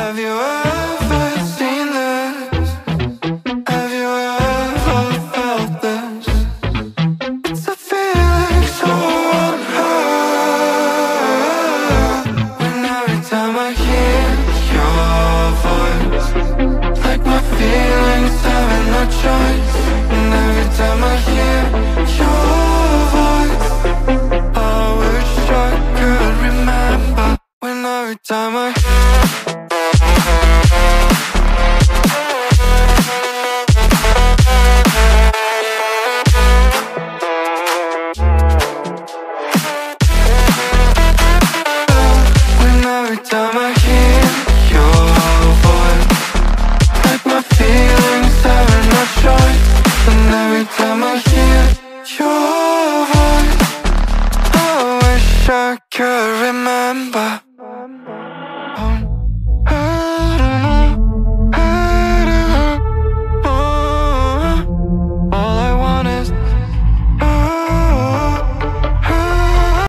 Have you ever seen this? Have you ever felt this? It's a feeling so unheard. When every time I hear your voice, like my feelings having no choice. And every time I hear your voice, I wish I could remember. When every time I every time I hear